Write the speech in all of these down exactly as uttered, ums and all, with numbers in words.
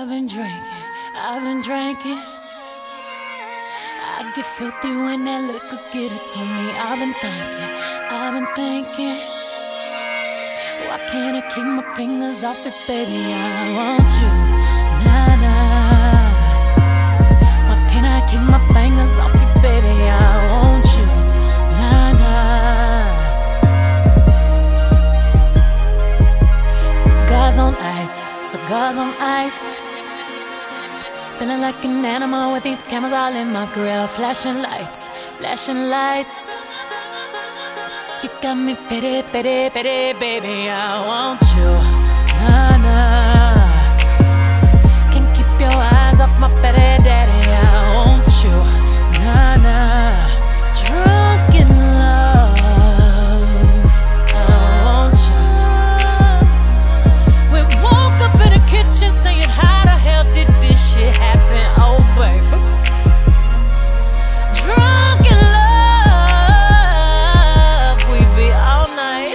I've been drinking, I've been drinking. I get filthy when that liquor get it to me. I've been thinking, I've been thinking. Why can't I keep my fingers off it, baby? I want you, nah, nah. Why can't I keep my fingers off it, baby? I want you, nah, nah. Cigars on ice, cigars on ice. Feeling like an animal with these cameras all in my grill. Flashing lights, flashing lights. You got me pity, pity, pity, baby. I want you, nah, nah. Can't keep your eyes off my pity, daddy. I want you, nah, nah. Drunk in love, I want you. We woke up in the kitchen saying, how the hell did this shit happen? Oh, baby. Drunk in love, we be all night.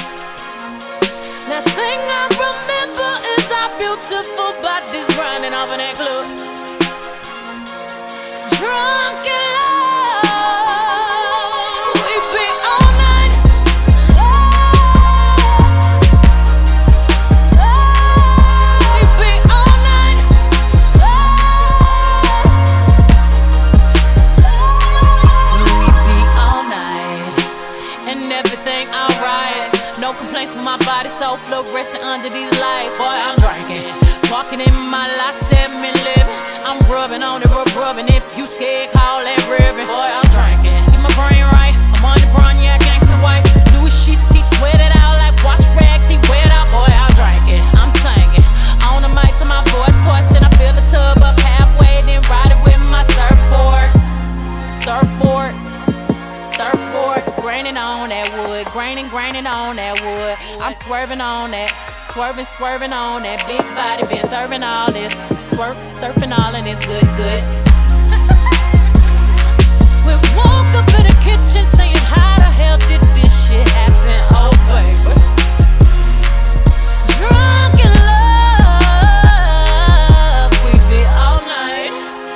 Last thing I remember is our beautiful bodies grinding off in that club. Drunk in love, we be all night. Love, we be all night. We be all night, and everything alright. No complaints with my body, so fluorescent under these lights. Boy, I'm drinking, walking in my life, seven living. I'm rubbing on it, rub rubbing. If you scared, call that ribbon. Boy, I'm drinking, get my brain right. I'm on the brun, yeah, gangsta wife. Louis sheets, he sweat it out like wash rags. He wet out, boy, I'm drinking, I'm singing. On the mic to my boy toys, then I fill the tub up halfway, then ride it with my surfboard. Surfboard, surfboard, graining on that wood, graining, graining on that wood. I'm swerving on that, swerving, swerving on that big body, been serving all this, swerve, surfing all and it's good, good. We woke up in the kitchen saying, how the hell did this shit happen? Oh, baby. Drunk in love, we be all night.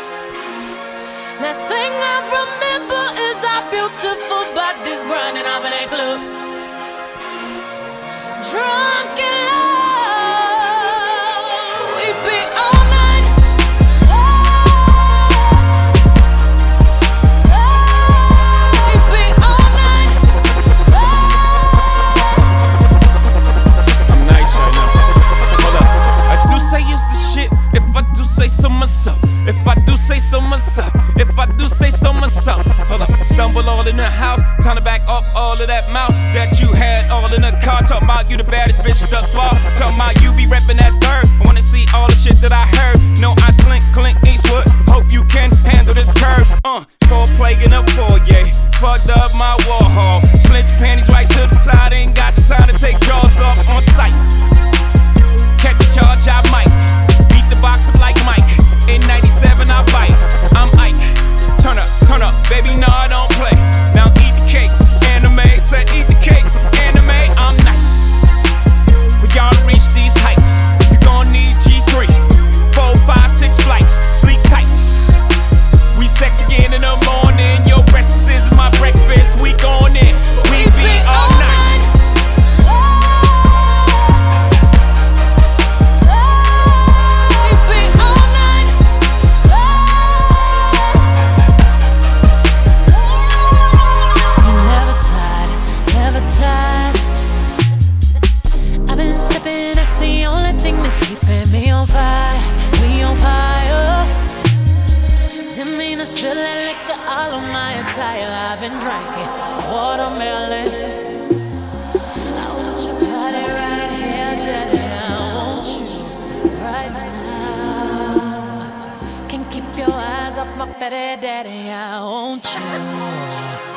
Last thing I remember is our beautiful bodies grinding off in that club. Drunk in love, we be all night. Love, we be all night. I'm nice right now. Hold up. I do say it's the shit. If I do say so myself. If I do say so myself. If I do say so myself. Hold up. Stumble all in the house. Time to back up all of that mouth that you had all in the car. Talking about you the baddest bitch thus far. Talking about you be reppin' that third. I wanna see all the shit that I heard. No, I slink, clink, Eastwood. Hope you can handle this curve. Uh, four plague in a foyer. Fucked up my Warhol. Slint your panties right to the side. Ain't got the time to take jaws off on sight. Catch a charge, I might. Beat the box up like Mike. In ninety-seven, I bite. I'm Ike. Turn up, turn up, baby, no, I don't play. Now eat the cake, anime. Said eat the cake, anime. I'm nice. For y'all to reach these heights, you gon' need G three, four, five, six flights, sleep tight. We sex again in the morning. Your breakfast is my breakfast. We gon' in, we be all night. I've been sipping, that's the only thing that's keeping me on fire. We on fire. Didn't mean to spill that liquor all on my attire. I've been drinking watermelon. I want your body right here, daddy. I want you right now. Can't keep your eyes off my fatty daddy. I want you.